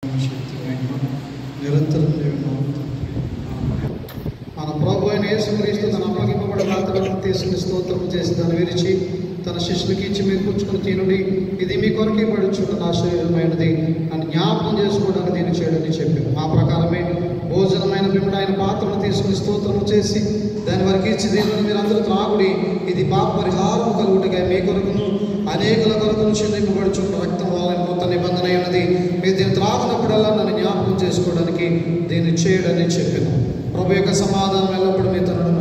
నిరంతరం మన ప్రభు అయిన యేసుక్రీస్తు తన అప్పగింపబడిన రాత్రులను తీసుకుని స్తోత్రం చేసి దాన్ని విరిచి తన శిష్యులకి ఇచ్చి మీరు పుచ్చుకుని తినుడి, ఇది మీ కొరకే పడుచున్న నా శరీరమైనది అని జ్ఞాపకం చేసుకోవడానికి దీన్ని చేయడని చెప్పారు. ఆ ప్రకారమే భోజనమైన పిమ్మట ఆయన పాత్రను తీసుకుని స్తోత్రం చేసి దాని వరకు ఇచ్చి దీనిని మీరు అందరూ త్రాగుడి, ఇది పాప పరిహారం కలుగుటగా మీ కొరకును అనేకుల కొరకును చెందింపబడుచున్న రక్తం వల్ల కొత్త నిబంధన ఉన్నది, మీరు దీన్ని త్రాగునప్పుడల్లా నన్ను జ్ఞాపకం చేసుకోవడానికి దీన్ని చేయడని చెప్పాను. ప్రభు యొక్క సమాధానం ఎల్లప్పుడూ మీ తనను